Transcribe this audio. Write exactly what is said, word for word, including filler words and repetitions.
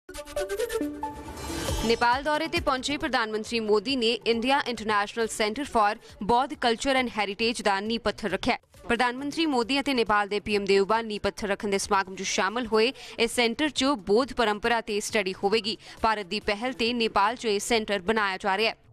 नेपाल दौरे ते पहुंचे प्रधानमंत्री मोदी ने India International Centre for Bauddh Culture and Heritage का नींह पत्थर रखा। प्रधानमंत्री मोदी और नेपाल के पीएम देवबा नींह पत्थर रखने के समागम च शामिल हुए। इस सेंटर च बौद्ध परंपरा ते स्टडी होगी। भारत की पहल ते नेपाल च यह सेंटर बनाया जा रहा है।